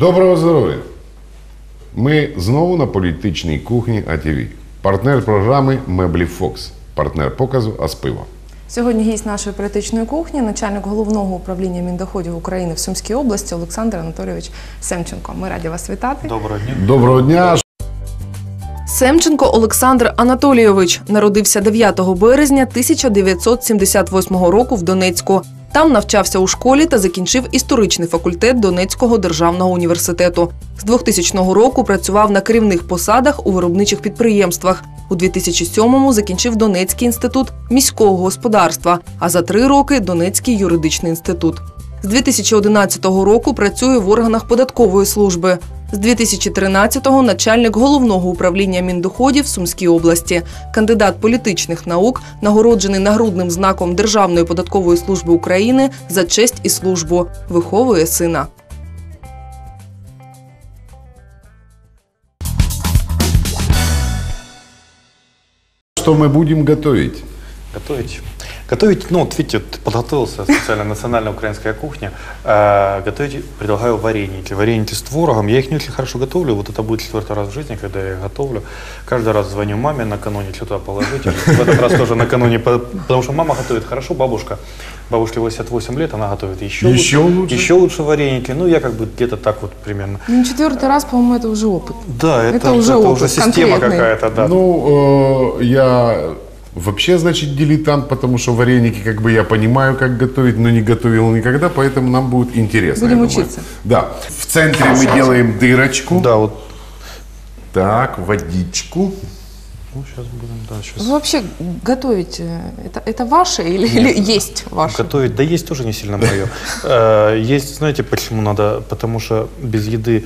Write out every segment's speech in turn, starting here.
Доброго здоров'я! Ми знову на політичній кухні АТВ. Партнер програми «Меблі Фокс». Партнер показу «Аспиво». Сьогодні гість нашої політичної кухні, начальник Головного управління Міндоходів України в Сумській області Олександр Анатолійович Семченко. Ми раді вас вітати. Доброго дня. Доброго дня! Семченко Олександр Анатолійович народився 9 березня 1978 року в Донецьку. Там навчався у школі та закінчив історичний факультет Донецького державного університету. З 2000 року працював на керівних посадах у виробничих підприємствах. У 2007-му закінчив Донецький інститут міського господарства, а за 3 роки – Донецький юридичний інститут. З 2011 року працює в органах податкової служби. З 2013-го – начальник Головного управління Міндоходів в Сумській області. Кандидат політичних наук, нагороджений нагрудним знаком Державної податкової служби України за честь і службу. Виховує сина. Что мы будем готовить? Готовить, ну вот видите, подготовился специально национальная украинская кухня. Готовить предлагаю вареники. Вареники с творогом. Я их не очень хорошо готовлю. Вот это будет 4-й раз в жизни, когда я их готовлю. Каждый раз звоню маме накануне, что туда положить. В этот раз тоже накануне, потому что мама готовит хорошо, бабушка. Бабушке 88 лет, она готовит еще лучше вареники. Ну, я как бы где-то так вот примерно. Ну, 4-й раз, по-моему, это уже опыт. Да, это уже система какая-то, да. Ну, я вообще, значит, дилетант, потому что вареники, как бы я понимаю, как готовить, но не готовил никогда, поэтому нам будет интересно. Будем учиться. Да. В центре мы делаем дырочку. Да, вот. Так, водичку. Ну, сейчас будем, да, сейчас. Вы вообще готовить, это ваше или есть ваше? Готовить, да есть тоже не сильно мое. Есть, знаете, почему надо? Потому что без еды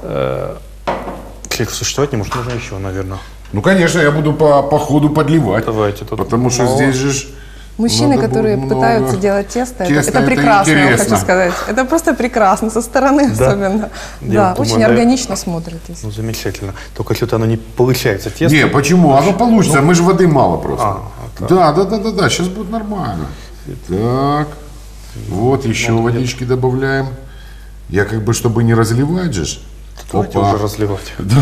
человек существовать не может, нужно еще, наверное. Ну, конечно, я буду по ходу подливать. Давайте тут. Потому что здесь же... Мужчины, которые пытаются делать тесто, это прекрасно, я хочу сказать. Это просто прекрасно, со стороны особенно. Да, очень органично смотритесь. Ну, замечательно. Только что-то оно не получается тесто. Не, почему? Оно получится, мы же воды мало просто. Да, сейчас будет нормально. Так, вот еще водички добавляем. Я как бы, чтобы не разливать же. Давайте уже разливать. Да.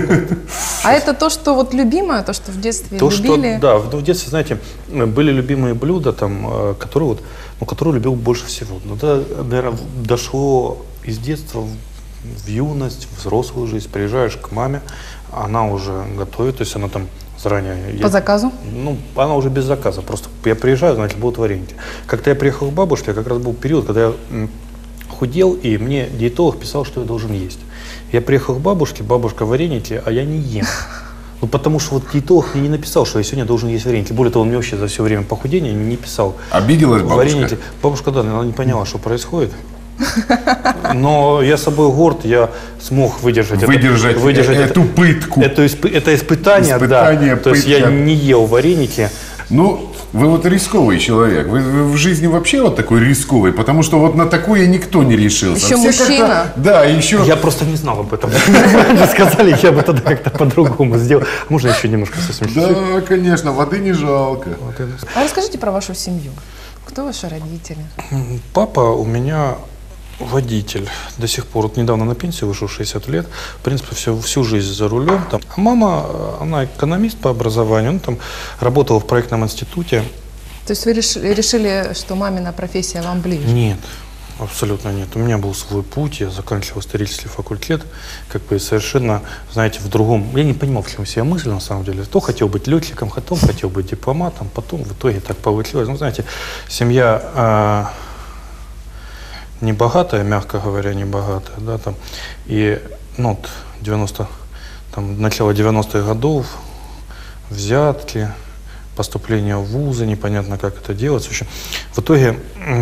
А это то, что вот любимое, то, что в детстве то, любили? Что, да, в детстве, знаете, были любимые блюда, там, которые, вот, ну, которые любил больше всего. Но да, наверное, дошло из детства в юность, в взрослую жизнь. Приезжаешь к маме, она уже готовит, то есть она там заранее... По заказу? Ну, она уже без заказа. Просто я приезжаю, значит, будут вареники. Как-то я приехал к бабушке, как раз был период, когда я худел, и мне диетолог писал, что я должен есть. Я приехал к бабушке, бабушка вареники, а я не ем. Ну, потому что вот диетолог мне не написал, что я сегодня должен есть вареники. Более того, он мне вообще за все время похудения не писал. Обиделась бабушка? Вареники. Бабушка, да, она не поняла, что происходит. Но я собой горд, я смог выдержать эту пытку. Это испытание, да. То есть я не ел вареники. Ну, вы вот рисковый человек. Вы в жизни вообще вот такой рисковый, потому что вот на такое никто не решился. Еще мужчина. Да, еще... Я просто не знал об этом. Сказали, я бы тогда как-то по-другому сделал. Можно еще немножко совсем чуть-чуть? Да, конечно, воды не жалко. А расскажите про вашу семью. Кто ваши родители? Папа у меня водитель. До сих пор, вот недавно на пенсию вышел, 60 лет. В принципе, всю жизнь за рулем. Там. А мама, она экономист по образованию, она там работала в проектном институте. То есть вы решили, что мамина профессия вам ближе? Нет, абсолютно нет. У меня был свой путь, я заканчивал исторический факультет, как бы совершенно, знаете, в другом. Я не понимал, в чем себя мысль на самом деле. То хотел быть летчиком, потом хотел быть дипломатом, потом в итоге так получилось. Ну, знаете, семья... не богатая, мягко говоря, не богатая, да, там, и, ну, начало 90-х годов, взятки, поступление в вузы, непонятно, как это делать. В общем, в итоге,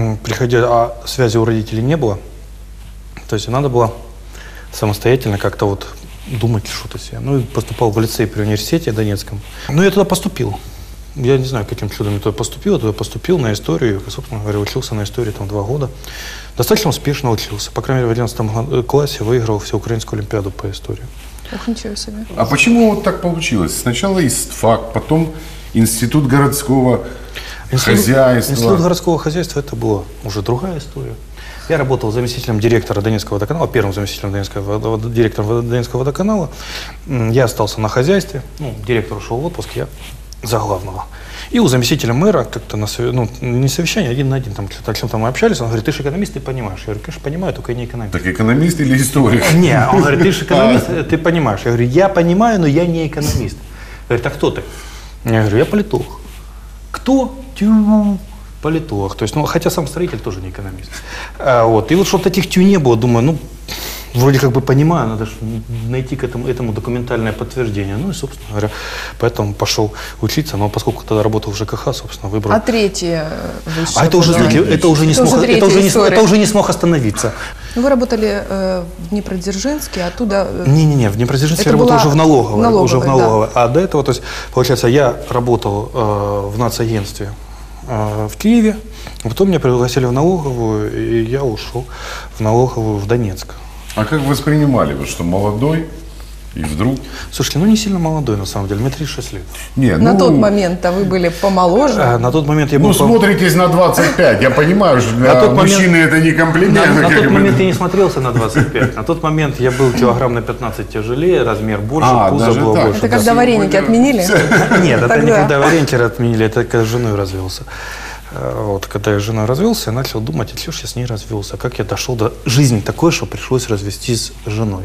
а связи у родителей не было, то есть надо было самостоятельно как-то вот думать что-то себе. Ну, и поступал в лицей при университете Донецком. Ну, я туда поступил. Я не знаю, каким чудом я туда поступил на историю, собственно говоря, учился на истории там 2 года. Достаточно успешно учился. По крайней мере, в 11 классе выиграл всеукраинскую олимпиаду по истории. Ох, ничего себе. А почему вот так получилось? Сначала ИСТФАК, потом Институт городского хозяйства. Институт городского хозяйства — это была уже другая история. Я работал заместителем директора Донецкого водоканала, первым заместителем директора Донецкого водоканала. Я остался на хозяйстве, ну, директор ушел в отпуск, я за главного. И у заместителя мэра как-то не совещание, один на один, там, о чем-то мы общались, он говорит, ты же экономист, ты понимаешь. Я говорю, конечно, понимаю, только я не экономист. Так экономист или историк? Не, он говорит, ты же экономист, ты понимаешь. Я говорю, я понимаю, но я не экономист. Говорит, а кто ты? Я говорю, я политолог. Кто? Политолог. То есть, ну, хотя сам строитель тоже не экономист. Вот. И вот что-то таких тю не было, думаю, ну, вроде как бы понимаю, надо же найти к этому документальное подтверждение. Ну и, собственно говоря, поэтому пошел учиться, но поскольку тогда работал в ЖКХ, собственно, выбрал. А третье высшее? А это уже не смог остановиться. Вы работали в Днепродзержинске, оттуда... Не, в Днепродзержинске я работал уже в налоговой. Да. А до этого, то есть, получается, я работал в нацагентстве в Киеве, потом меня пригласили в налоговую, и я ушел в налоговую в Донецк. А как воспринимали вы, что молодой и вдруг? Слушайте, ну не сильно молодой, на самом деле, мне 36 лет. Не, на тот момент-то вы были помоложе. На тот момент я был... Ну, смотритесь на 25, я понимаю, что для мужчины это не комплимент. На тот момент я не смотрелся на 25. На тот момент я был килограмм на 15 тяжелее, размер больше, пузо было больше. Это когда вареники отменили? Нет, это не когда вареники отменили, это когда с женой развелся. Вот, когда я с женой развелся, я начал думать, а что ж я с ней развелся, как я дошел до жизни такой, что пришлось развестись с женой.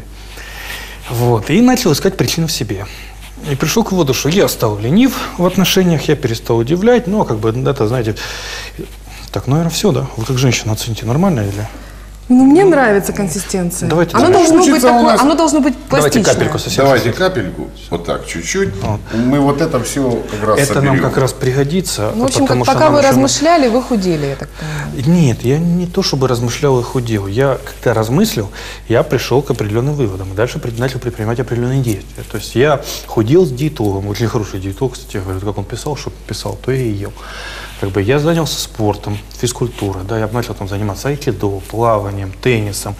Вот, и начал искать причину в себе. И пришел к выводу, что я стал ленив в отношениях, я перестал удивлять, ну, как бы, это, знаете, так, наверное, все, да? Вы как женщина оцените, нормально или... Ну, мне нравится консистенция. Давайте оно должно быть пластичное. Давайте капельку совсем. Давайте капельку, вот так, чуть-чуть. Вот. Мы вот это все как раз это соберем. нам как раз пригодится. Ну, в общем, пока вы размышляли, вы худели, я так понимаю. Нет, я не то чтобы размышлял и худел. Я, когда размыслил, я пришел к определенным выводам. И дальше начал предпринимать определенные действия. То есть я худел с диетологом. Очень хороший диетолог, кстати, говорит, как он писал, что писал, то я и ел. Как бы я занялся спортом, физкультурой, да, я начал там заниматься айкидо, плаванием, теннисом,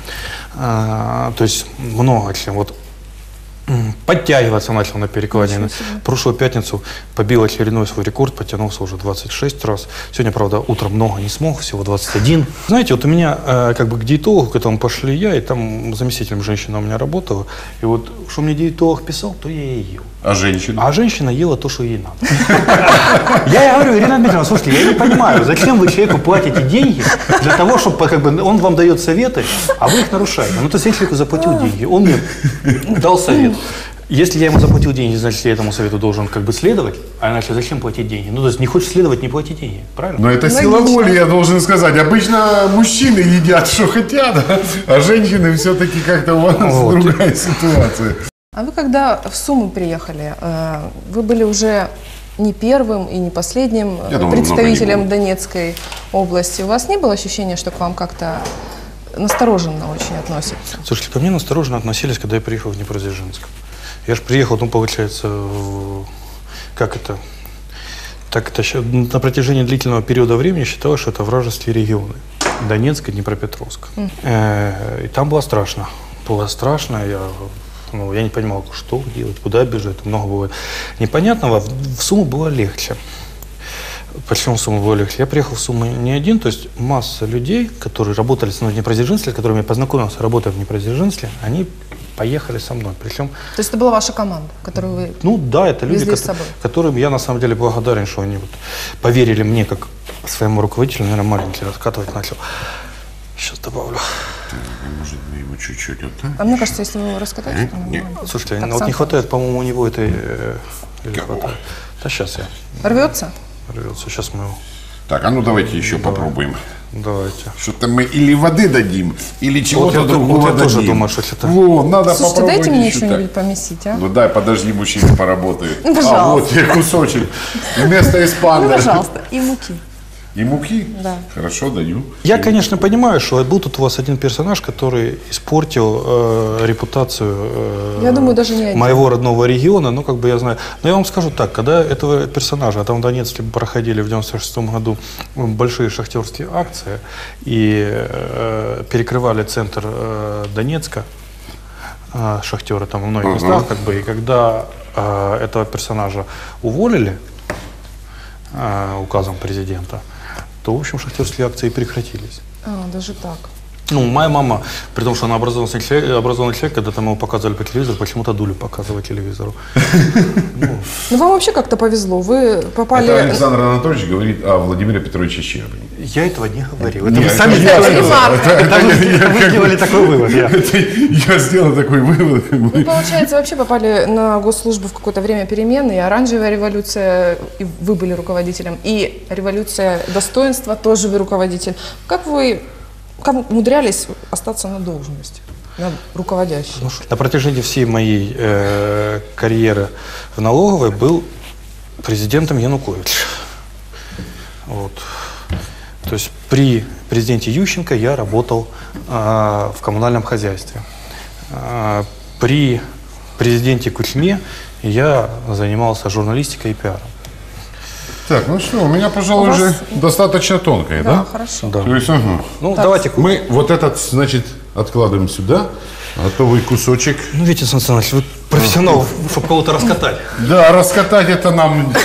то есть много чем. Вот подтягиваться начал на перекладине. Прошлую пятницу побил очередной свой рекорд, потянулся уже 26 раз. Сегодня, правда, утром много не смог, всего 21. Знаете, вот у меня как бы к диетологу, к этому пошли я, и там заместителем женщина у меня работала. И вот что мне диетолог писал, то я и ел. А женщина? А женщина ела то, что ей надо. Я говорю, Ирина Дмитриевна, слушайте, я не понимаю, зачем вы человеку платите деньги для того, чтобы как бы, он вам дает советы, а вы их нарушаете. Ну, то есть я человеку заплатил деньги, он мне дал совет. Если я ему заплатил деньги, значит, я этому совету должен как бы следовать, а иначе зачем платить деньги? Ну, то есть не хочешь следовать, не плати деньги, правильно? Но это сила воли, я должен сказать. Обычно мужчины едят, что хотят, а женщины все-таки как-то у вас другая ситуация. А вы когда в Сумы приехали, вы были уже не первым и не последним представителем Донецкой области. У вас не было ощущения, что к вам как-то настороженно очень относятся? Слушайте, ко мне настороженно относились, когда я приехал в Днепродзержинск. Я же приехал, ну, получается, как это, так это на протяжении длительного периода времени считалось, что это вражеские регионы. Донецк и Днепропетровск. И там было страшно. Было страшно, я не понимал, что делать, куда бежать, много было непонятного. В Сумы было легче. Почему в Сумы было легче? Я приехал в Сумы не один, то есть масса людей, которые работали со мной в Днепродзержинске, с которыми я познакомился, работая в Днепродзержинске, они поехали со мной. Причем, то есть это была ваша команда, которую вы ну да, это люди, с собой? Которым я на самом деле благодарен, что они вот поверили мне как своему руководителю, наверное, маленький раскатывать начал. Сейчас добавлю. Может, мы ему чуть-чуть вот так? А мне кажется, если вы его раскатаете, то нет. Слушайте, вот не хватает, по-моему, у него этой... хватает. Да сейчас я. Рвется? Рвется, сейчас мы его... Так, а ну давайте еще попробуем. Давайте. Что-то мы или воды дадим, или чего-то другого вот я дадим. тоже думаю, что это... Во, надо слушайте, попробовать дайте мне еще что-нибудь так. помесить, а? Ну дай, подожди, мужчина поработает. Пожалуйста. А вот тебе кусочек вместо Ну, эспандера. пожалуйста, и муки. И муки? Да. Хорошо, даю. Я, конечно, понимаю, что был тут у вас один персонаж, который испортил репутацию я думаю, даже не один. моего родного региона, ну, как бы я знаю. Но я вам скажу так, когда этого персонажа, а там в Донецке проходили в 96 году большие шахтерские акции и перекрывали центр Донецка, шахтеры там во многих местах, как бы, и когда этого персонажа уволили указом президента, то, в общем, шахтерские акции прекратились. А, даже так. Ну, моя мама, при том, что она образованный человек, когда там его показывали по телевизору, почему-то Дулю показывают телевизору. Ну, вам вообще как-то повезло. Вы попали... Это Александр Анатольевич говорит о Владимире Петровиче Щербине. Я этого не говорил. Это Нет, вы сами сделали такой вывод. Я сделал такой вывод. Вы, получается, вообще попали на госслужбу в какое-то время перемен, и оранжевая революция, и вы были руководителем, и революция достоинства, тоже вы руководитель. Как умудрялись остаться на должности, на руководящей? На протяжении всей моей карьеры в налоговой был президентом Янукович. Вот. То есть при президенте Ющенко я работал в коммунальном хозяйстве. При президенте Кучме я занимался журналистикой и пиаром. Так, ну что, у меня, пожалуй, уже достаточно тонкое, да? Хорошо. Да. То есть, Ну, давайте. мы вот этот, значит, откладываем сюда, готовый кусочек. Ну, видите, Сан Саныч, вы профессионал, чтобы кого-то раскатать. Да, раскатать это нам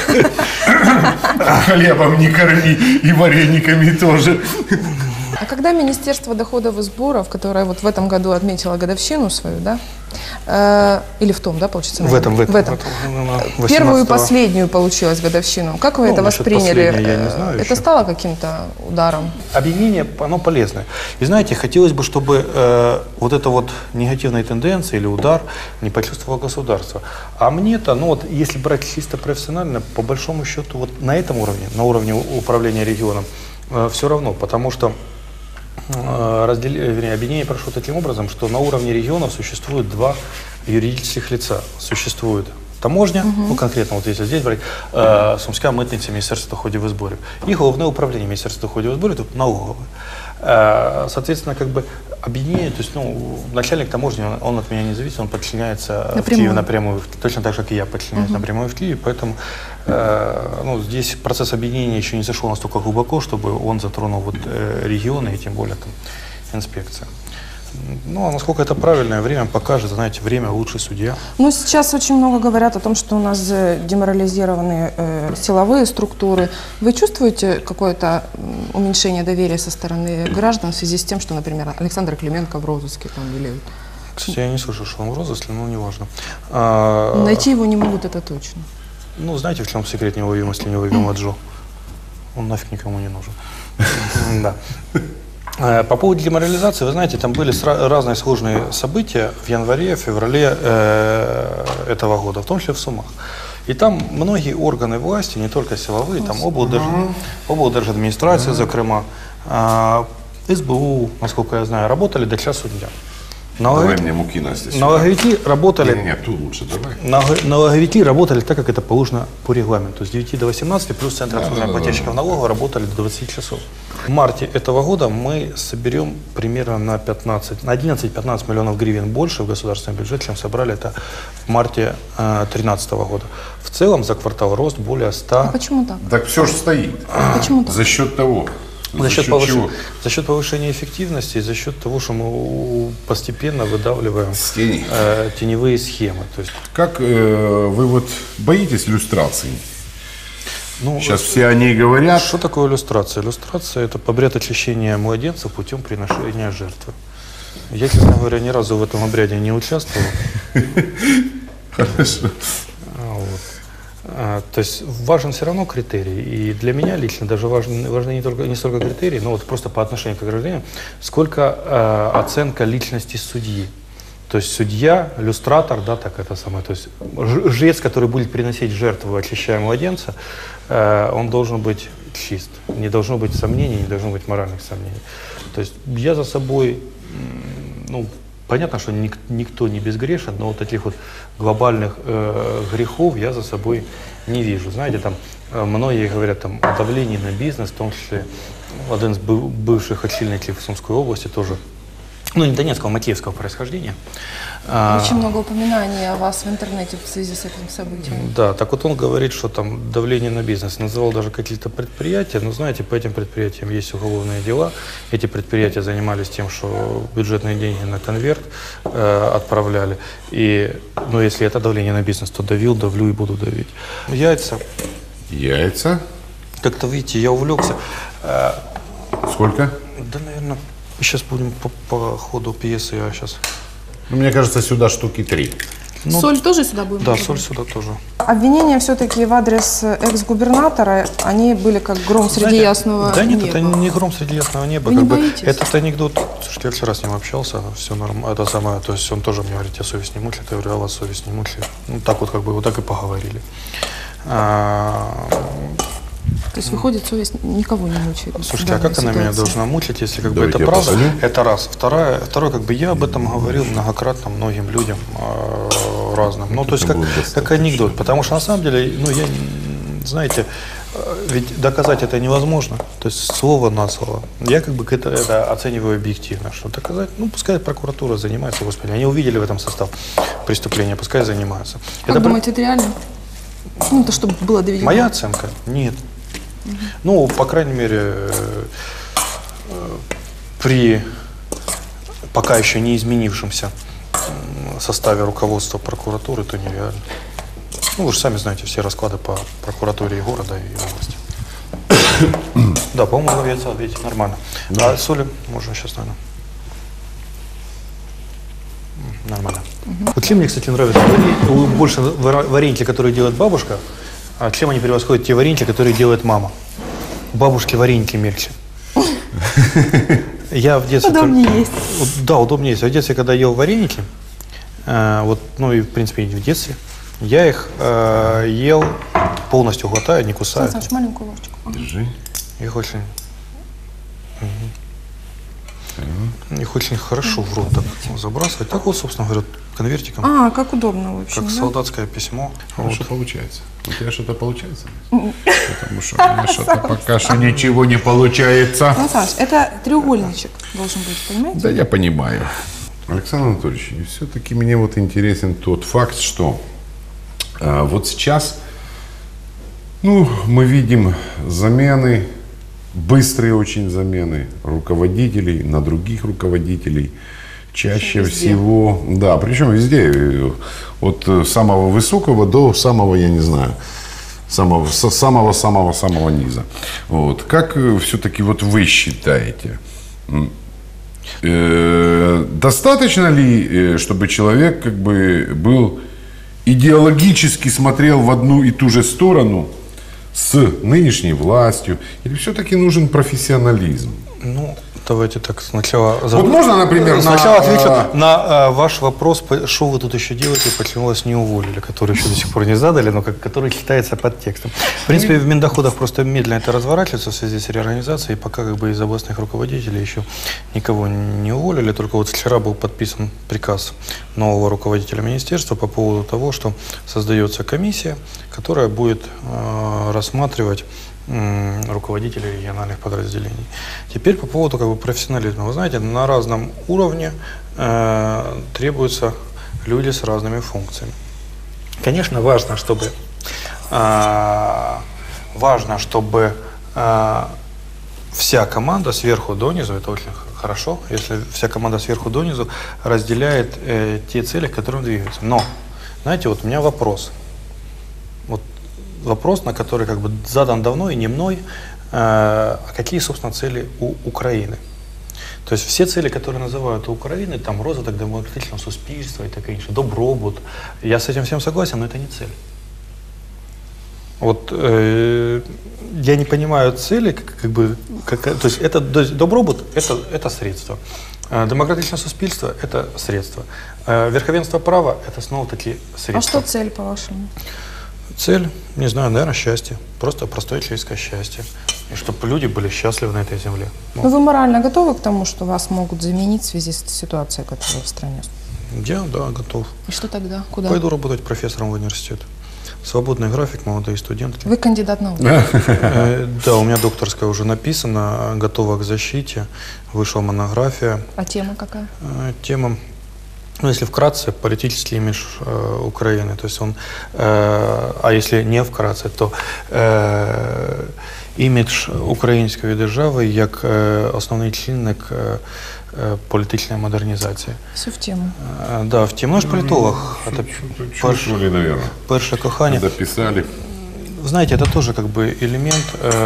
хлебом не корми и варениками тоже. А когда Министерство доходов и сборов, которое вот в этом году отметило годовщину свою, да? Или в том, да, получится? В этом. Первую и последнюю получилось годовщину. Как вы это восприняли? Я не знаю Это еще. стало каким-то ударом? Объединение, оно полезное. И знаете, хотелось бы, чтобы вот эта вот негативная тенденция или удар не почувствовало государство. А мне-то, ну вот, если брать чисто профессионально, по большому счету, вот на этом уровне, на уровне управления регионом, все равно, потому что объединение прошло таким образом, что на уровне регионов существует два юридических лица. Существует таможня, ну конкретно вот если здесь брать, Сумская митниця, Министерство доходов и сборов, и Головное управление Министерства доходов и сборов, это налоговое. Соответственно, как бы объединение, то есть, ну, начальник таможни, он от меня не зависит, он подчиняется в Киеве напрямую, точно так же, как и я подчиняюсь напрямую в Киеве, поэтому ну, здесь процесс объединения еще не зашел настолько глубоко, чтобы он затронул вот, регионы и тем более там, инспекция. Ну, а насколько это правильное время покажет, знаете, время лучший судья. Ну, сейчас очень много говорят о том, что у нас деморализированы силовые структуры. Вы чувствуете какое-то уменьшение доверия со стороны граждан в связи с тем, что, например, Александр Клименко в розыске там, или... Кстати, я не слышал, что он в розыске, но неважно. Найти его не могут, это точно. Ну, знаете, в чем секрет неуловимости неуловимого Джо? Он нафиг никому не нужен. Да. По поводу деморализации, вы знаете, там были разные сложные события в январе, феврале этого года, в том числе в Сумах. И там многие органы власти, не только силовые, там облдержадминистрация, зокрема, СБУ, насколько я знаю, работали до часу дня. Давай мне муки, Настя. Налоговики работали... Нет, тут лучше, давай. Налоговики работали так, как это положено по регламенту. С 9 до 18, плюс Центр обслуживания плательщиков налогов работали до 20 часов. В марте этого года мы соберем примерно на 11-15 миллионов гривен больше в государственный бюджет, чем собрали это в марте 2013 года. В целом за квартал рост более 100... А почему так? Так все же стоит. Почему так? За счет того. За счет повышения эффективности и за счет того, что мы постепенно выдавливаем теневые схемы. То есть, как вы вот боитесь люстрации? ну, Сейчас все о ней говорят. Что такое иллюстрация? Иллюстрация – это обряд очищения младенцев путем приношения жертвы. Я, честно говоря, ни разу в этом обряде не участвовал. Хорошо. То есть важен все равно критерий. И для меня лично даже важны не столько критерии, но вот просто по отношению к гражданину, сколько оценка личности судьи. То есть судья, люстратор, да, так это самое, то есть жрец, который будет приносить жертву, очищая младенца, он должен быть чист. Не должно быть сомнений, не должно быть моральных сомнений. То есть я за собой, ну, понятно, что никто не безгрешен, но вот таких вот глобальных грехов я за собой не вижу. Знаете, там многие говорят там, о давлении на бизнес, в том числе один из бывших очільників Сумской области тоже, ну не Донецкого, а Макеевского происхождения. Очень много упоминаний о вас в интернете в связи с этим событием. Да, так вот он говорит, что там давление на бизнес. Называл даже какие-то предприятия, но знаете, по этим предприятиям есть уголовные дела. Эти предприятия занимались тем, что бюджетные деньги на конверт отправляли. И, ну, если это давление на бизнес, то давлю и буду давить. Яйца. Яйца. Как-то, видите, я увлекся. Сколько? Да, наверное, Сейчас будем по ходу пьесы, я сейчас... Ну, мне кажется, сюда штуки 3. Ну, Соль тоже сюда будем? Да, добавлять? соль сюда тоже. Обвинения все-таки в адрес экс-губернатора, они были как гром среди Знаете, ясного Да нет, неба. это не гром среди ясного неба. Вы не как бы, боитесь? этот анекдот, слушайте, я вчера с ним общался, все нормально, это самое, то есть он тоже мне говорит, я совесть не мучает, я говорю, а вас совесть не мучает. Ну, так вот, как бы, вот так и поговорили. То есть, выходит, совесть никого не мучает. в Слушайте, а данной как она меня ситуации? должна мучить, если как бы Давайте это я правда? посолю. Это раз. Второе, как бы я об этом говорил многократно многим людям разным. Ну, то есть это как, будет как достаточно. анекдот. Потому что на самом деле, ну, я, знаете, ведь доказать это невозможно. То есть слово на слово. Я как бы это оцениваю объективно. Что доказать, ну, пускай прокуратура занимается, господи. Они увидели в этом состав преступления, пускай занимаются. Как Это думаете, это реально? Ну, то, чтобы было доведено. моя оценка? Нет. Ну, по крайней мере, при пока еще не изменившемся составе руководства прокуратуры, то нереально. Ну, вы же сами знаете все расклады по прокуратуре и города, и области. Да, по-моему, яйца, видите, нормально. А соли можно сейчас, наверное. Нормально. Вот чем мне, кстати, нравится больше вареньки, которые делает бабушка, а чем они превосходят те вареньки, которые делает мама. У бабушки вареньки мельче. Я в детстве... Удобнее есть. Да, удобнее есть. В детстве, когда ел вареники, вот, ну и в принципе в детстве, я их ел полностью глотая, не кусая. Сан Саныч, маленькую ложечку. Держи. Их очень... Их очень хорошо в рот так забрасывать. Так вот, собственно говоря, конвертиком, А, как удобно, в общем, как да? солдатское письмо. Хорошо получается. У тебя что-то получается? Потому что у меня что-то пока что ничего не получается. Сан Саныч, это треугольничек должен быть, понимаете? Да, я понимаю. Александр Анатольевич, и все-таки мне вот интересен тот факт, что вот сейчас, ну, мы видим замены, быстрые очень замены руководителей на других руководителей. Чаще всего, да, причем везде, от самого высокого до самого, я не знаю, самого низа. Вот. Как все-таки вот вы считаете, достаточно ли, чтобы человек как бы был идеологически смотрел в одну и ту же сторону с нынешней властью, или все-таки нужен профессионализм? Ну, давайте так сначала... Вот можно, например, Сначала отвечу на ваш вопрос, что вы тут еще делаете, почему вас не уволили, который еще до сих пор не задали, но который считается подтекстом. В принципе, в Миндоходах просто медленно это разворачивается в связи с реорганизацией, и пока как бы из областных руководителей еще никого не уволили, только вот вчера был подписан приказ нового руководителя министерства по поводу того, что создается комиссия, которая будет рассматривать руководителей региональных подразделений. Теперь по поводу как бы профессионализма. Вы знаете, на разном уровне требуются люди с разными функциями. Конечно, важно, чтобы вся команда сверху донизу, это очень хорошо, если вся команда сверху донизу разделяет те цели, к которым двигаются. Но, знаете, вот у меня вопрос. Вопрос, на который как бы задан давно и не мной, какие, собственно, цели у Украины. То есть все цели, которые называют у Украины, там розвиток демократичного суспільства и таке інше, добробут. Я с этим всем согласен, но это не цель. Вот я не понимаю цели, то есть добробут это средство. Демократичное суспільство – это средство. Верховенство права – это снова-таки средство. А что цель, по-вашему? Цель, не знаю, наверное, счастье. Просто простое человеческое счастье. И чтобы люди были счастливы на этой земле. Ну, вы морально готовы к тому, что вас могут заменить в связи с ситуацией, которая в стране? Я, да, готов. И что тогда? Куда? Пойду работать профессором в университет. Свободный график, молодые студентки. Вы кандидат наук. Да, у меня докторская уже написана, готова к защите. Вышла монография. А тема какая? Тема, ну, если вкратце, политический имидж Украины. То есть он, а если не вкратце, то імідж української держави як основний чинник політичної модернізації. Все в тему. Да, в тему. Ну, я ж політолог. Чувствовали, наверное. Перше кохання. Когда писали. знаете, это тоже как бы элемент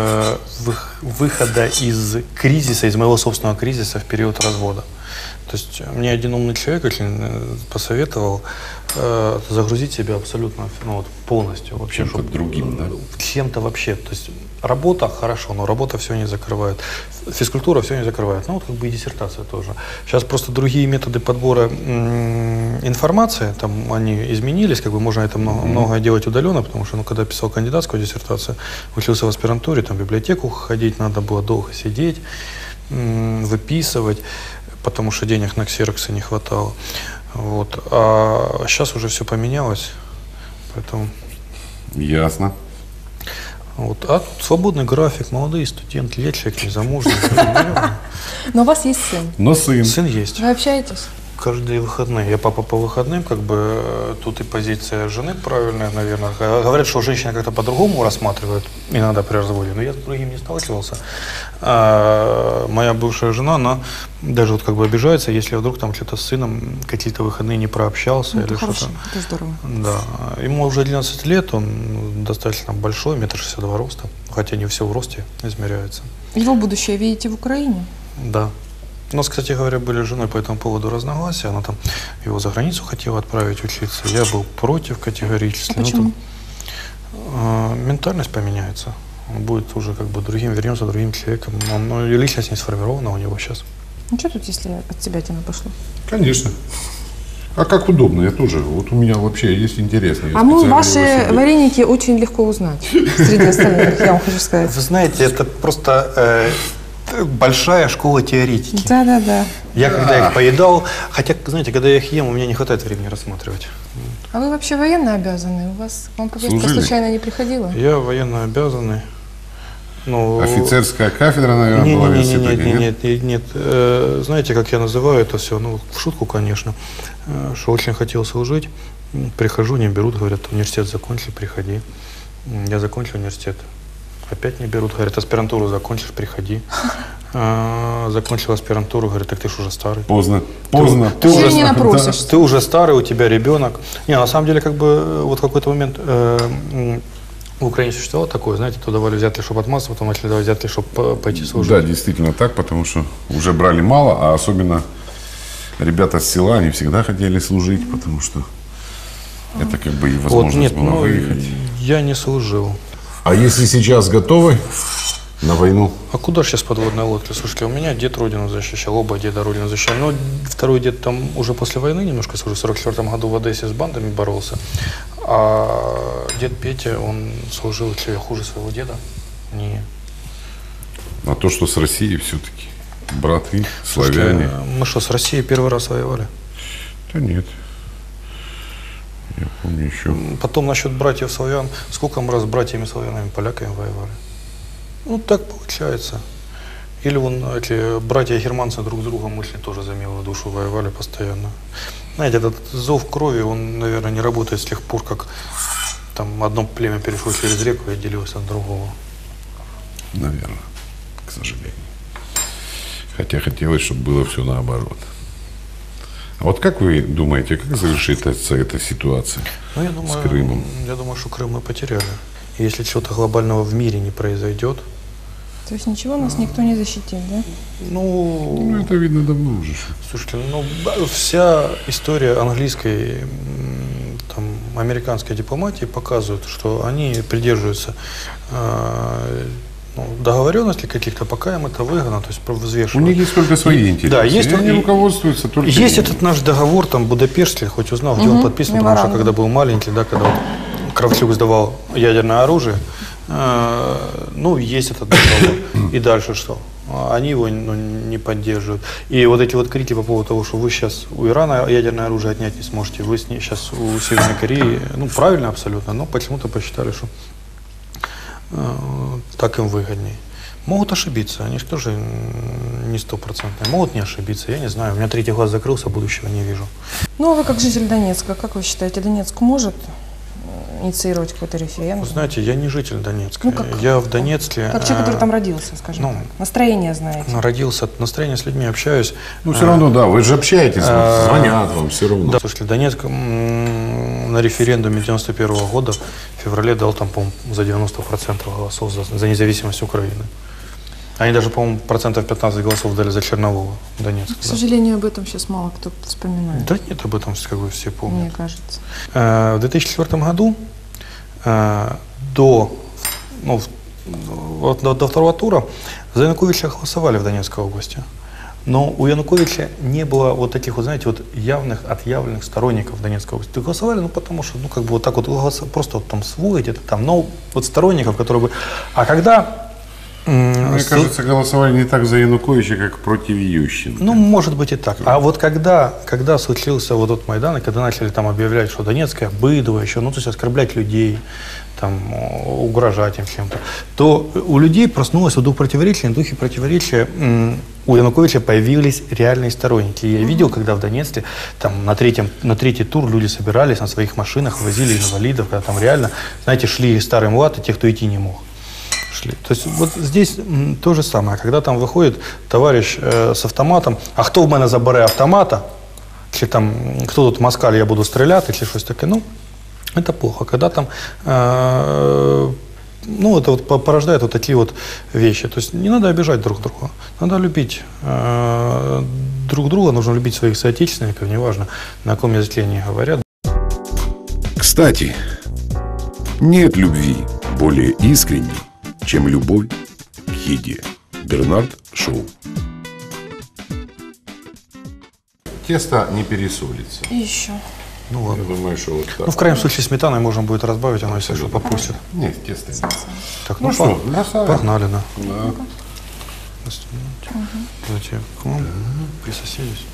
выхода из кризиса, из моего собственного кризиса в период развода. То есть мне один умный человек очень посоветовал загрузить себя абсолютно, ну, вот, полностью. Вообще, Чем-то другим, да? Чем-то вообще. То есть работа хорошо, но работа все не закрывает. Физкультура все не закрывает. Ну вот как бы и диссертация тоже. Сейчас просто другие методы подбора информации, там они изменились, как бы можно это многое делать удаленно, потому что, ну, когда писал кандидатскую диссертацию, учился в аспирантуре, там в библиотеку ходить, надо было долго сидеть, выписывать, потому что денег на ксероксы не хватало. Вот. А сейчас уже все поменялось, поэтому... Ясно. Вот. А свободный график, молодые студенты, я человек незамужний. Но у вас есть сын. Но сын. Сын есть. Вы общаетесь? Каждые выходные. Я папа по выходным, как бы тут и позиция жены правильная, наверное. Говорят, что женщина как-то по-другому рассматривает иногда при разводе, но я с другим не сталкивался. А моя бывшая жена, она даже вот как бы обижается, если вдруг там что-то с сыном какие-то выходные не прообщался. Ну, это или хорошо, что-то. это здорово. Да. Ему уже 11 лет, он достаточно большой, 1,62 м роста, хотя не все в росте измеряется. Его будущее видите в Украине? Да. У нас, кстати говоря, были с женой по этому поводу разногласия. Она там его за границу хотела отправить учиться. Я был против категорически. А почему? Ментальность поменяется. Он будет уже как бы другим, вернется другим человеком. Он, и личность не сформирована у него сейчас. Ну что тут, если от тебя тяна пошло? Конечно. А как удобно, я тоже. Вот у меня вообще есть интересно. А мы ваши вареники очень легко узнать среди остальных, я вам хочу сказать. Вы знаете, это просто большая школа теоретики. Да. Я когда их поедал, хотя, знаете, когда я их ем, у меня не хватает времени рассматривать. А вы вообще военно обязаны? Вам повестка Служили? случайно не приходила? Я военно обязанный. Ну, Офицерская кафедра, наверное, была в институте, нет? Нет. Знаете, как я называю это все? Ну, в шутку, конечно. Что очень хотел служить. Прихожу, не берут, говорят, университет закончил, приходи. Я закончил университет. Опять не берут, говорят, аспирантуру закончишь, приходи. Закончил аспирантуру, говорят, так ты ж уже старый. Поздно. Ты уже не напросишь. ты уже старый, у тебя ребенок. Не, на самом деле, как бы, вот в какой-то момент в Украине существовало такое, знаете, то давали взятки, чтобы отмазаться, потом начали давать взятки, чтобы пойти служить. Да, действительно так, потому что уже брали мало, а особенно ребята с села, они всегда хотели служить, потому что это как бы и возможность была выехать. Я не служил. А если сейчас готовы на войну? А куда же сейчас подводная лодка? Слушайте, у меня дед родину защищал, оба деда родину защищали. Но второй дед там уже после войны немножко служил, в 1944 году в Одессе с бандами боролся. А дед Петя, он служил, что я хуже своего деда? Не. А то, что с Россией все-таки браты, Слушайте, славяне. мы что, с Россией первый раз воевали? Да нет. Я помню еще. Потом насчет братьев славян. Сколько мы раз с братьями славянами, поляками воевали? Ну, так получается. Или вон эти братья-германцы друг с другом, мы тоже за милую душу воевали постоянно. Знаете, этот зов крови, он, наверное, не работает с тех пор, как там одно племя перешло через реку и отделилось от другого. Наверное, к сожалению. Хотя хотелось, чтобы было все наоборот. А вот как вы думаете, как завершится эта ситуация Ну, с Крымом? Я думаю, что Крым мы потеряли. И если чего-то глобального в мире не произойдет, То есть ничего нас никто не защитит, да? Ну, это видно давно уже. Слушайте, ну, вся история английской, там, американской дипломатии показывает, что они придерживаются договоренностей каких-то, пока им это выгодно, то есть У взвешивают. них есть только свои интересы. Да, есть и они руководствуются только Есть ими. этот наш договор, там, Будапештский, хоть узнал, где он подписан, потому что когда был маленький, да, когда вот Кравчук сдавал ядерное оружие, ну, есть этот договор. И дальше что? Они его не поддерживают. И вот эти вот крики по поводу того, что вы сейчас у Ирана ядерное оружие отнять не сможете, вы сейчас у Северной Кореи, ну, правильно абсолютно, но почему-то посчитали, что так им выгоднее. Могут ошибиться, они же тоже не стопроцентные. Могут не ошибиться, я не знаю. У меня третий глаз закрылся, будущего не вижу. Ну, а вы как житель Донецка, как вы считаете, Донецк может инициировать какой-то Вы референдум? знаете, я не житель Донецка. Ну, как? Я в Донецке. Как человек, который там родился, скажем ну, так. Настроение знаете. Родился, настроение с людьми общаюсь. Ну, все равно, да, вы же общаетесь, звонят вам, все равно. Да, слушайте, Донецк на референдуме 91 года в феврале дал там, по-моему, за 90% голосов за независимость Украины. Они даже, по-моему, процентов 15 голосов дали за Чернового в Донецке. К сожалению, об этом сейчас мало кто вспоминает, Да нет, об этом как бы все помнят. мне кажется. В 2004 году до второго тура за Януковича голосовали в Донецкой области. Но у Януковича не было вот таких, вот, знаете, вот явных, отъявленных сторонников Донецкой области. Голосовали, ну, потому что, ну, как бы вот так вот, просто вот там свой где-то там, но вот сторонников, которые бы... А когда... Мне кажется, голосовали не так за Януковича, как против Ющенко. Ну, может быть и так. А вот когда случился вот тот Майдан, и когда начали там объявлять, что Донецкое быдло еще, ну, то есть оскорблять людей, там, угрожать им чем-то, то у людей проснулось в духе противоречия, у Януковича появились реальные сторонники. И я видел, когда в Донецке там, на третий тур люди собирались на своих машинах, возили инвалидов, когда там реально, знаете, шли старые мулаты, те, кто идти не мог. То есть вот здесь то же самое, когда там выходит товарищ с автоматом, а кто в мене забере автомата, чи там, кто тут москаль, я буду стріляти, чи щось таке, ну, это плохо. Когда там, ну, это вот порождает вот такие вот вещи. То есть не надо обижать друг друга, надо любить друг друга, нужно любить своих соотечественников, неважно, на каком языке они говорят. Кстати, нет любви более искренней, чем любовь к еде. Бернард Шоу. Тесто не пересолится. И еще. Ну ладно. Я думаю, что вот так. Ну, в крайнем случае, сметаной можно будет разбавить, оно, если что, попустит. Нет, тесто нет. Так, Ну что, бросаем. погнали, да. Да. Давайте к вам присоседись.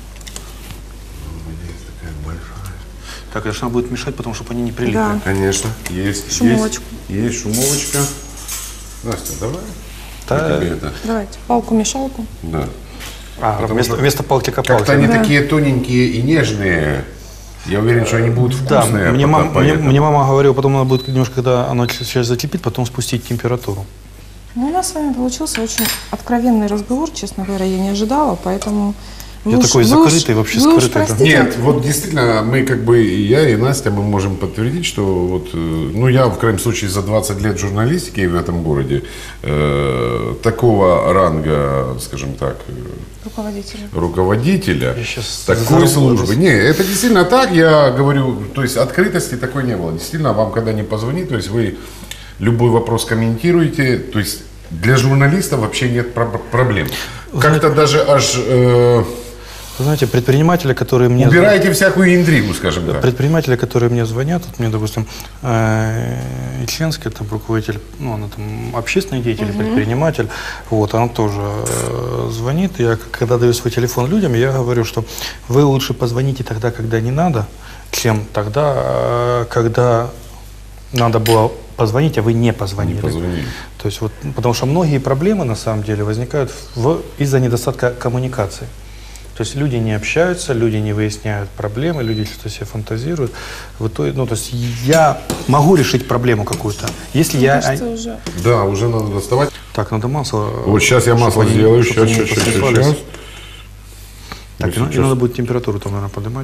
Такая большая. Так, это же надо будет мешать, потому что они не прилипли. Да. Конечно, есть. Шумовочку. Есть шумовочка. Настя, давай. Да. Тебе это. Давайте. Палку-мешалку. Да. Вместо палки-копалки. Как-то они такие тоненькие и нежные. Я уверен, что они будут Да, вкусные. мне поэтому. мама говорила, потом надо будет немножко, когда оно сейчас закипит, потом спустить температуру. Ну, у нас с вами получился очень откровенный разговор, честно говоря, я не ожидала, поэтому... Я такой закрытый, вообще вы уж скрытый, да. простите. Нет, вот действительно, мы как бы, и я, и Настя, мы можем подтвердить, что вот, ну я, в крайнем случае, за 20 лет журналистики в этом городе такого ранга, скажем так, руководителя Я щас такой заработал. службы. Не, это действительно так, я говорю, то есть открытости такой не было. Действительно, вам когда не позвонит, то есть вы любой вопрос комментируете, то есть для журналиста вообще нет проблем. Как-то даже аж... Вы знаете, предприниматели, которые мне... убираете всякую интригу, скажем так. Предприниматели, которые мне звонят, вот мне, допустим, Ичленская, там, руководитель, ну, она там общественный деятель, предприниматель, вот, она тоже звонит. Я, когда даю свой телефон людям, я говорю, что вы лучше позвоните тогда, когда не надо, чем тогда, когда надо было позвонить, а вы не позвонили. Не позвонили. То есть вот, потому что многие проблемы, на самом деле, возникают из-за недостатка коммуникации. То есть люди не общаются, люди не выясняют проблемы, люди что-то себе фантазируют. В итоге, ну, то есть я могу решить проблему какую-то, если я... Да, уже надо доставать. Так, надо масло. Вот сейчас я масло чтобы они- сделаю, чтобы они не сейчас. посыпались. Так, Ну, и надо будет температуру там, наверное, поднимать.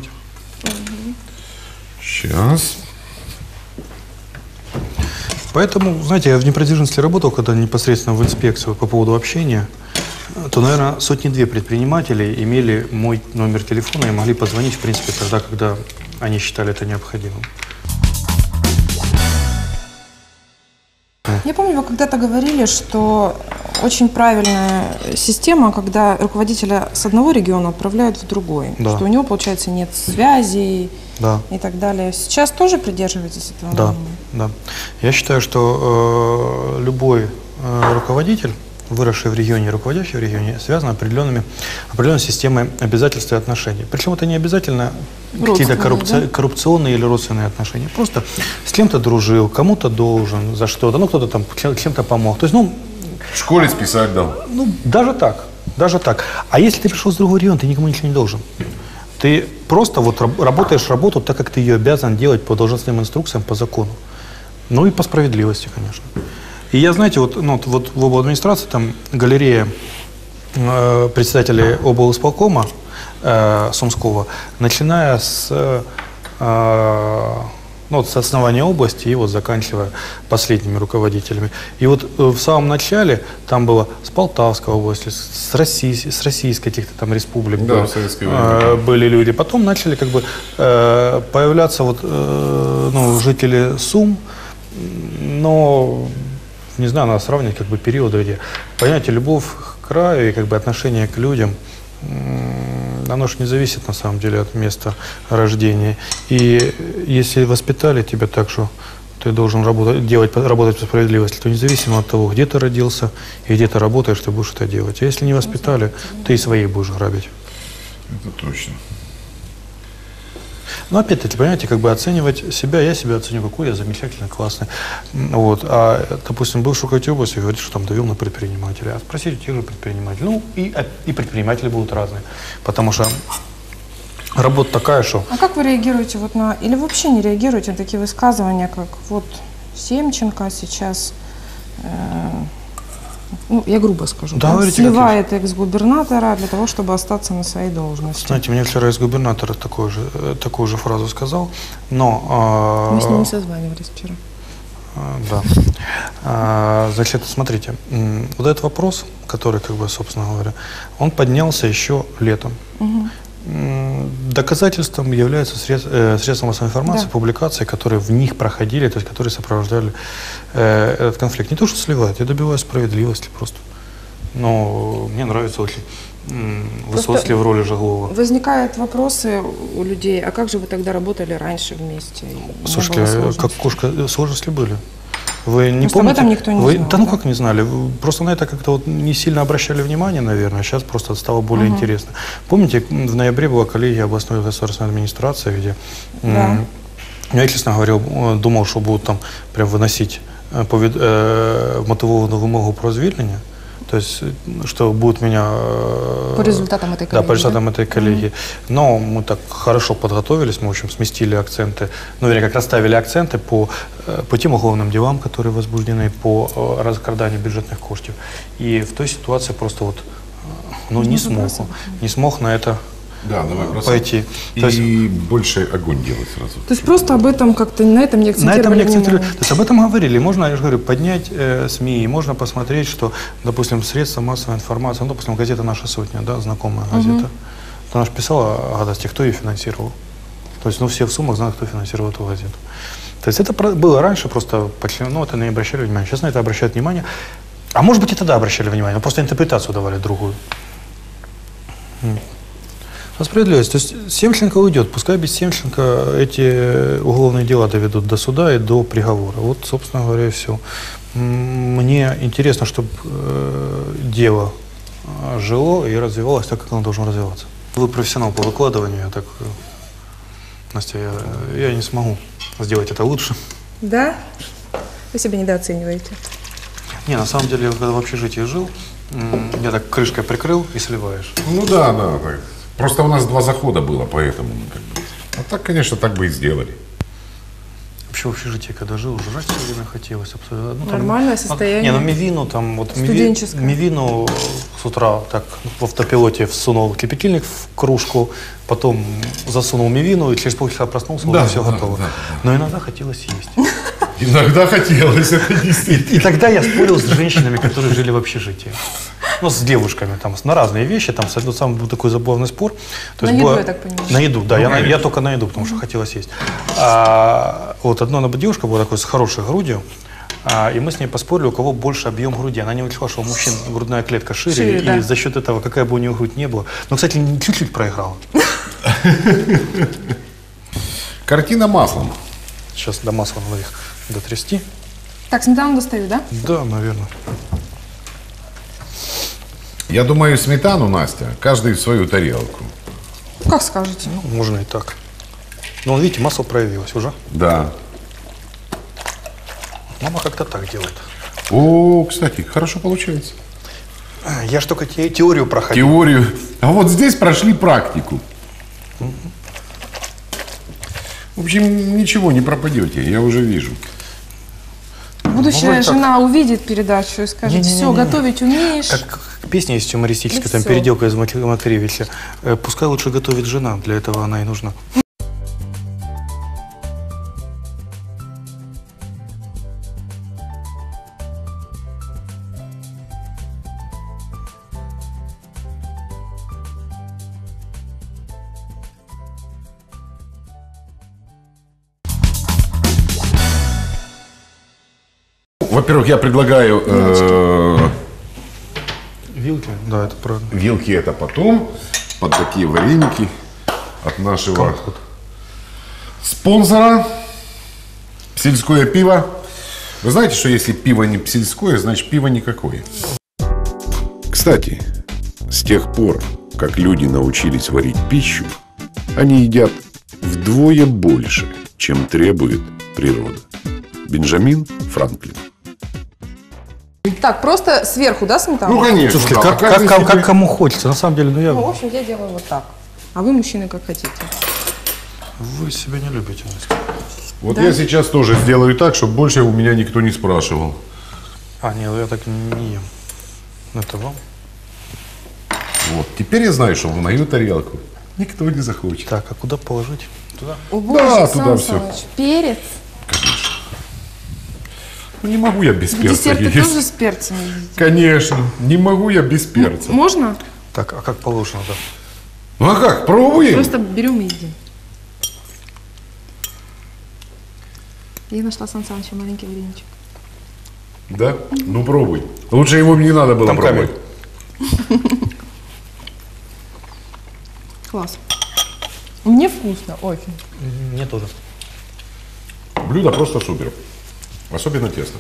Сейчас. Поэтому, знаете, я в непредвиженности работал, когда непосредственно в инспекцию по поводу общения, то, наверное, сотни-две предпринимателей имели мой номер телефона и могли позвонить, в принципе, тогда, когда они считали это необходимым. Я помню, вы когда-то говорили, что очень правильная система, когда руководителя с одного региона отправляют в другой, Да. что у него, получается, нет связей Да. и так далее. Сейчас тоже придерживаетесь этого Да, мнения? да. Я считаю, что любой руководитель, выросший в регионе, руководящий в регионе, связан определенной системой обязательств и отношений. Причем это не обязательно какие-то Родственные, да? коррупционные или родственные отношения. Просто с кем-то дружил, кому-то должен за что-то, ну кто-то там чем-то помог. То есть, ну, В школе списать дал. ну, даже так, даже так. А если ты пришел с другого региона, ты никому ничего не должен. Ты просто вот работаешь работу так, как ты ее обязан делать по должностным инструкциям, по закону. Ну и по справедливости, конечно. И я, знаете, вот в обладминистрации там галерея председателей облисполкома Сумского, начиная с основания области и вот заканчивая последними руководителями. И вот в самом начале там было с Полтавской области, с российской каких-то там республик были люди. Потом начали как бы появляться вот, жители Сум, но не знаю, надо сравнивать как бы периоды, где, понимаете, любовь к краю и как бы отношение к людям, оно же не зависит на самом деле от места рождения. И если воспитали тебя так, что ты должен работать по справедливости, то независимо от того, где ты родился и где ты работаешь, ты будешь это делать. А если не воспитали, ты и своих будешь грабить. Это точно. Но опять-таки, понимаете, как бы оценивать себя, я себя оценю, какой я замечательный, классный. Вот. А, допустим, бывший руководитель области говорит, что там давил на предпринимателя. А спросите тех же предпринимателей. Ну, и предприниматели будут разные. Потому что работа такая, что... А как вы реагируете вот на... Или вообще не реагируете на такие высказывания, как вот Семченко сейчас... я грубо скажу, да, сливает экс-губернатора для того, чтобы остаться на своей должности. Знаете, мне вчера экс-губернатор такую же фразу сказал, но... Мы с ним не созванивались вчера. Да. Значит, смотрите, вот этот вопрос, который, как бы, собственно говоря, он поднялся еще летом. Угу. Доказательством являются средства массовой информации, да, публикации, которые в них проходили, то есть которые сопровождали этот конфликт. Не то, что сливают, я добиваюсь справедливости просто. Но мне нравится очень Высоцкий в роли Жеглова. Возникают вопросы у людей, а как же вы тогда работали раньше вместе? Слушайте, как кошка, сложности были. Вы не просто помните? Об этом никто не знал. Да ну как не знали? Вы просто на это как-то вот не сильно обращали внимание, наверное, а сейчас просто стало более интересно. Помните, в ноябре была коллегия областной государственной администрации, где я, честно говоря, думал, что будут там прям выносить мотивованную вимогу про звільнення. То есть, что будет меня... По результатам этой коллегии. Да, по результатам этой коллегии. Но мы так хорошо подготовились, мы, в общем, сместили акценты, вернее, как расставили акценты по тем уголовным делам, которые возбуждены, по розкраданню бюджетных коштів. И в той ситуации просто вот, не смог на это пойти. То есть, больше огонь делать сразу. То есть просто об этом как-то на этом не акцентировали внимание. То есть об этом говорили. Можно, я же говорю, поднять СМИ, можно посмотреть, что, допустим, средства массовой информации, допустим, газета «Наша сотня», да, знакомая газета, она же писала о гадости, кто ее финансировал. То есть, все в Сумах знают, кто финансировал эту газету. То есть это было раньше, просто это не обращали внимания. Сейчас на это обращают внимание. А может быть и тогда обращали внимание, но просто интерпретацию давали другую. Справедливость. То есть Семченко уйдет. Пускай без Семченко эти уголовные дела доведут до суда и до приговора. Вот, собственно говоря, и все. Мне интересно, чтобы дело жило и развивалось так, как оно должно развиваться. Вы профессионал по выкладыванию, так, Настя, я не смогу сделать это лучше. Да? Вы себя недооцениваете. Не, на самом деле, я когда в общежитии жил, я так крышкой прикрыл и сливаешь. Ну да, так. Просто у нас 2 захода было, поэтому как бы. А так, конечно, так бы и сделали. Вообще в общежитии, когда жил, жрать все время хотелось. Нормальное состояние. Мивину, студенческое. Мивину с утра так в автопилоте всунул кипятильник в кружку, потом засунул мивину и через полчаса проснулся, уже все готово. Но иногда хотелось есть. Иногда хотелось, это действительно. И тогда я спорил с женщинами, которые жили в общежитии. С девушками, на разные вещи, самый был такой забавный спор. То есть еду, я так понимаю. На еду, да, я только на еду, потому что хотелось есть. Вот одна девушка была такой с хорошей грудью, и мы с ней поспорили, у кого больше объем груди. Она не учла, что у мужчин грудная клетка шире, и за счет этого, какая бы у нее грудь не была. Но, кстати, чуть-чуть проиграла. Картина маслом. Сейчас до масла надо их дотрясти. Так, сметану достаю, да? Да, наверное. Я думаю, сметану, Настя, каждый в свою тарелку. Как скажете. Можно и так. Но, видите, масло проявилось уже. Да. Мама как-то так делает. О, кстати, хорошо получается. Я ж только теорию проходил. Теорию. А вот здесь прошли практику. В общем, ничего не пропадете, я уже вижу. будущая вроде как- жена увидит передачу и скажет, все, Не-не-не-не. готовить умеешь. Как песня есть юмористическая, И там всё. переделка из Макаревича. Пускай лучше готовит жена, для этого она и нужна. Во-первых, я предлагаю Вилки? Да, это правда. вилки это потом, под такие вареники от нашего спонсора Псельское пиво. Вы знаете, что если пиво не псельское, значит пиво никакое. Кстати, с тех пор, как люди научились варить пищу, они едят вдвое больше, чем требует природа. Бенджамин Франклин. Так, просто сверху, да, сметану? Ну, конечно. Слушайте, да, как кому хочется. На самом деле, Ну, в я... общем, я делаю вот так. А вы, мужчины, как хотите. Вы себя не любите, Настя. Вот я сейчас тоже сделаю так, чтобы больше у меня никто не спрашивал. Нет, я так не ем. Это вам? Вот. Теперь я знаю, что в мою тарелку никто не захочет. Так, а куда положить? Туда? О, боже, Да, Сан туда всё. Саныч, перец. Ну, не могу я без Вы перца десерты есть. тоже с перцем едите? Конечно, не могу я без перца. Можно? Так, а как положено, да? Ну а как, пробуем? Просто берем и едим. Я нашла Сан Саныча маленький вареничек. Да? Ну пробуй. Лучше его мне не надо было Там пробовать. Класс. Мне вкусно, очень. Мне тоже. Блюдо просто супер. Особенно тесто.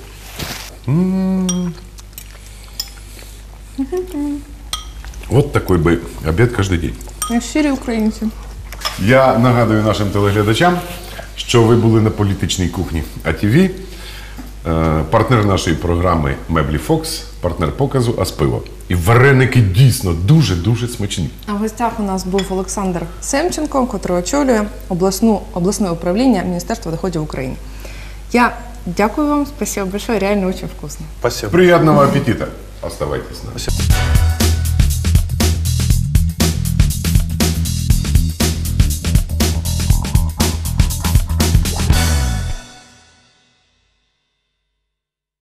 Вот такой бы обід кожен день. Я щирі українці. Я нагадую нашим телеглядачам, що ви були на політичній кухні АТВ. Партнер нашої програми Меблі Фокс, партнер показу Аспиво. І вареники дійсно дуже-дуже смачні. А в гостях у нас був Олександр Семченко, котрий очолює обласне управління Міністерства доходів України. Я дякую вам, спасибо большое, реально очень вкусно. Спасибо. Приятного аппетита. Оставайтесь с нами. Спасибо.